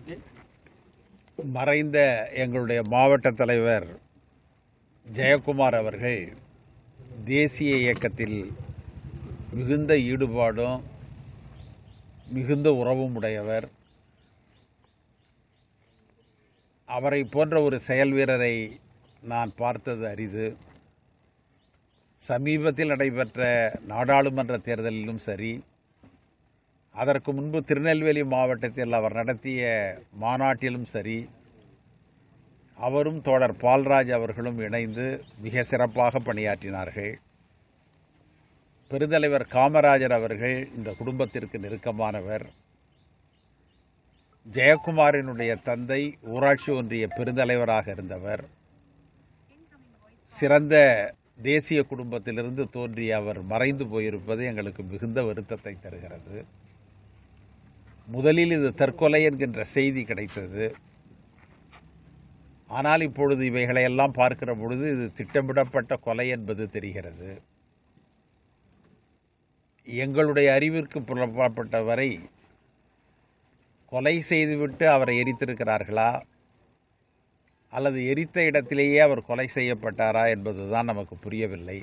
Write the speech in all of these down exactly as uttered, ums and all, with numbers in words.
மறைந்த எங்களுடைய மாவட்ட தலைவர் ஜெயக்குமார் அவர்கள் தேசிய இயக்கத்தில் மிகுந்த ஈடுபாடும் மிகுந்த உறவும் உடையவர். அவரை போன்ற ஒரு செயல் வீரரை நான் பார்த்தது அரிது. சமீபத்தில் நடைபெற்ற நாடாளுமன்ற தேர்தலிலும் சரி, அதற்கு முன்பு திருநெல்வேலி மாவட்டத்தில் அவர் நடத்திய மாநாட்டிலும் சரி, அவரும் தோழர் பால்ராஜ் அவர்களும் இணைந்து மிக சிறப்பாக பணியாற்றினார்கள். பெருந்தலைவர் காமராஜர் அவர்கள் இந்த குடும்பத்திற்கு நெருக்கமானவர். ஜெயக்குமாரினுடைய தந்தை ஊராட்சி ஒன்றிய பெருந்தலைவராக இருந்தவர். சிறந்த தேசிய குடும்பத்திலிருந்து தோன்றிய அவர் மறைந்து போயிருப்பது எங்களுக்கு மிகுந்த வருத்தத்தை தருகிறது. முதலில் இது தற்கொலை என்கின்ற செய்தி கிடைத்தது. ஆனால் இப்பொழுது இவைகளையெல்லாம் பார்க்கிற பொழுது இது திட்டமிடப்பட்ட கொலை என்பது தெரிகிறது. எங்களுடைய அறிவிற்கு புலப்பட்ட வரை கொலை செய்துவிட்டு அவரை எரித்திருக்கிறார்களா அல்லது எரித்த இடத்திலேயே அவர் கொலை செய்யப்பட்டாரா என்பதுதான் நமக்கு புரியவில்லை.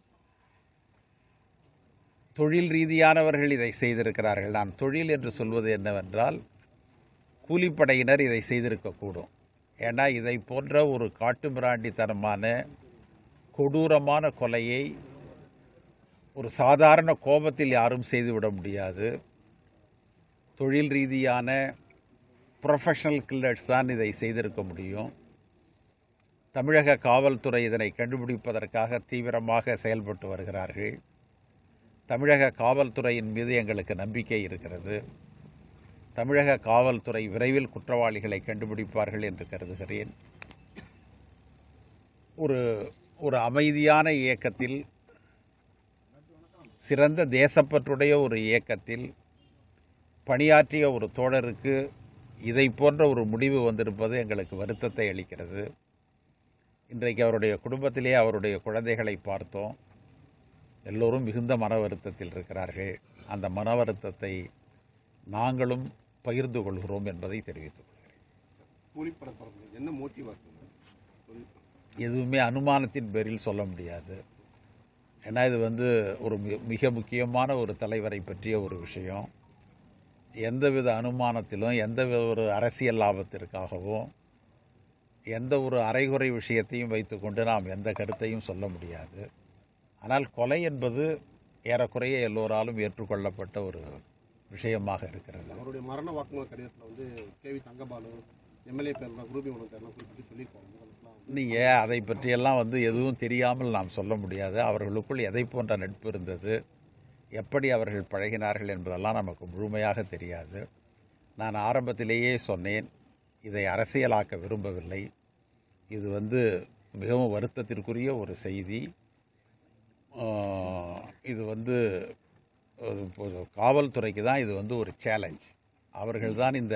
தொழில் ரீதியானவர்கள் இதை செய்திருக்கிறார்கள். நான் தொழில் என்று சொல்வது என்னவென்றால், கூலிப்படையினர் இதை செய்திருக்கக்கூடும். ஏன்னா இதை போன்ற ஒரு காட்டுமிராண்டித்தனமான கொடூரமான கொலையை ஒரு சாதாரண கோபத்தில் யாரும் செய்துவிட முடியாது. தொழில் ரீதியான ப்ரொஃபஷனல் கில்லர்ஸ் தான் இதை செய்திருக்க முடியும். தமிழக காவல்துறை இதனை கண்டுபிடிப்பதற்காக தீவிரமாக செயல்பட்டு வருகிறார்கள். தமிழக காவல்துறையின் மீது எங்களுக்கு நம்பிக்கை இருக்கிறது. தமிழக காவல்துறை விரைவில் குற்றவாளிகளை கண்டுபிடிப்பார்கள் என்று கருதுகிறேன். ஒரு ஒரு அமைதியான இயக்கத்தில், சிறந்த தேசப்பற்றுடைய ஒரு இயக்கத்தில் பணியாற்றிய ஒரு தோழருக்கு இதை போன்ற ஒரு முடிவு வந்திருப்பது எங்களுக்கு வருத்தத்தை அளிக்கிறது. இன்றைக்கு அவருடைய குடும்பத்திலே அவருடைய குழந்தைகளை பார்த்தோம். எல்லோரும் மிகுந்த மன வருத்தத்தில் இருக்கிறார்கள். அந்த மன வருத்தத்தை நாங்களும் பகிர்ந்து கொள்கிறோம் என்பதை தெரிவித்துக் கொள்கிறேன். எதுவுமே அனுமானத்தின் பேரில் சொல்ல முடியாது. ஏன்னா இது வந்து ஒரு மிக முக்கியமான ஒரு தலைவரை பற்றிய ஒரு விஷயம். எந்தவித அனுமானத்திலும் எந்த ஒரு அரசியல் லாபத்திற்காகவும் எந்த ஒரு அரைகுறை விஷயத்தையும் வைத்துக்கொண்டு நாம் எந்த கருத்தையும் சொல்ல முடியாது. ஆனால் கொலை என்பது ஏறக்குறைய எல்லோராலும் ஏற்றுக்கொள்ளப்பட்ட ஒரு விஷயமாக இருக்கிறது. அவருடைய மரண வாக்குமூல கடிதத்தில் வந்து கேவி தங்கபாலு எம்எல்ஏ பேர்லாம் குரூபி உணவு பேர்லாம் குறிப்பிட்டு சொல்லியிருக்காங்க. நீங்கள் அதை பற்றியெல்லாம் வந்து எதுவும் தெரியாமல் நாம் சொல்ல முடியாது. அவர்களுக்குள் எதை போன்ற நட்பு இருந்தது, எப்படி அவர்கள் பழகினார்கள் என்பதெல்லாம் நமக்கு முழுமையாக தெரியாது. நான் ஆரம்பத்திலேயே சொன்னேன், இதை அரசியலாக்க விரும்பவில்லை. இது வந்து மிகவும் வருத்தத்திற்குரிய ஒரு செய்தி. இது வந்து காவல்துறைக்கு தான் இது வந்து ஒரு சேலஞ்ச். அவர்கள்தான் இந்த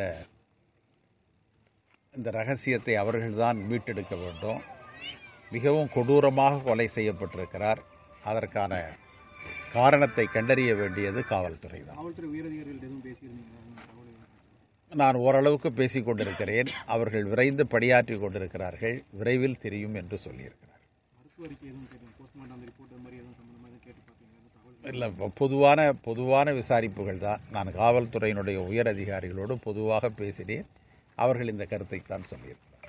இந்த ரகசியத்தை அவர்கள்தான் மீட்டெடுக்க வேண்டும். மிகவும் கொடூரமாக கொலை செய்யப்பட்டிருக்கிறார். அதற்கான காரணத்தை கண்டறிய வேண்டியது காவல்துறை தான். நான் ஓரளவுக்கு பேசிக் கொண்டிருக்கிறேன். அவர்கள் விரைந்து பணியாற்றி கொண்டிருக்கிறார்கள். விரைவில் தெரியும் என்று சொல்லியிருக்கிறார். இல்லை, பொதுவான பொதுவான விசாரிப்புகள் தான். நான் காவல்துறையினுடைய உயர் அதிகாரிகளோடு பொதுவாக பேசினேன். அவர்கள் இந்த கருத்தை தான் சொல்லியிருக்கிறார்.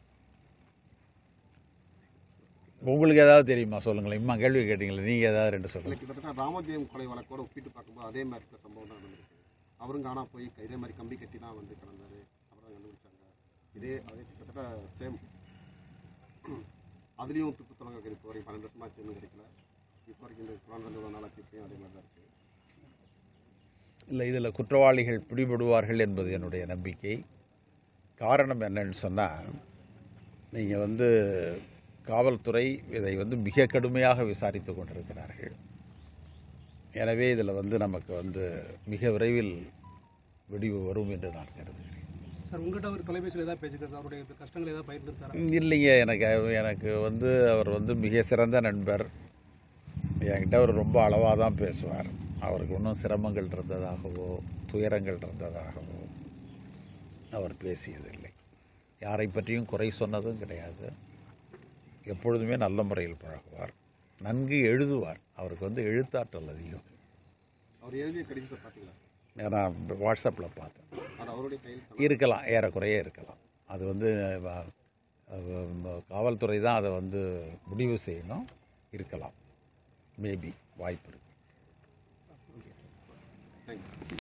உங்களுக்கு ஏதாவது தெரியுமா சொல்லுங்களேன். இம்மா கேள்வி கேட்டீங்களே, நீங்கள் ஏதாவது ரெண்டு சொல்லுங்கள். கிட்டத்தட்ட ராமஜெயம் கொலை வழக்கோடு ஒப்பிட்டு பார்க்கும்போது அதே மாதிரி சம்பவம் தான் நடந்திருக்கு. அவரும் காணா போய் இதே மாதிரி கம்பி கட்டி தான் வந்து கிடந்தாரு. அப்புறம் கண்டுபிடிச்சாங்க. இதே அதே கிட்டத்தட்ட சேம். அதுலேயும் துப்பு தொடங்க இப்போ வரைக்கும் பன்னெண்டு வருஷமாச்சு ஒன்றும் கிடைக்கல. இப்போ வரைக்கும் இந்த குரான் நாளாச்சு இப்பயும் அதே மாதிரி தான் இருக்குது. இல்லை, இதில் குற்றவாளிகள் பிடிபடுவார்கள் என்பது என்னுடைய நம்பிக்கை. காரணம் என்னன்னு சொன்னால், நீங்கள் வந்து காவல்துறை இதை வந்து மிக கடுமையாக விசாரித்து கொண்டிருக்கிறார்கள். எனவே இதில் வந்து நமக்கு வந்து மிக விரைவில் வெடிவு வரும் என்று நான் கருதுகிறேன். சார், உங்கள்கிட்ட அவர் தொலைபேசியில் ஏதாவது பேசிக்கிறார், அவருடைய கஷ்டங்கள் ஏதாவது பகிர்ந்துருக்காரு? இல்லைங்க, எனக்கு எனக்கு வந்து அவர் வந்து மிக சிறந்த நண்பர். என்கிட்ட அவர் ரொம்ப அளவாக தான் பேசுவார். அவருக்கு ஒன்றும் சிரமங்கள் இருந்ததாகவோ துயரங்கள் இருந்ததாகவோ அவர் பேசியதில்லை. யாரை பற்றியும் குறை சொன்னதும் கிடையாது. எப்பொழுதுமே நல்ல முறையில் பழகுவார், நன்கு எழுதுவார். அவருக்கு வந்து எழுத்தாற்றல் அதிகம். அவர் எழுதிய கடிதத்தை பார்த்தீங்களா? நான் வாட்ஸ்அப்பில் பார்த்தேன். அது அவருடைய கையில் இருக்கலாம், ஏறக்குறைய இருக்கலாம். அது வந்து காவல்துறை தான் அதை வந்து முடிவு செய்யணும். இருக்கலாம், மேபி வாய்ப்பு இருக்குது. தேங்க்யூ.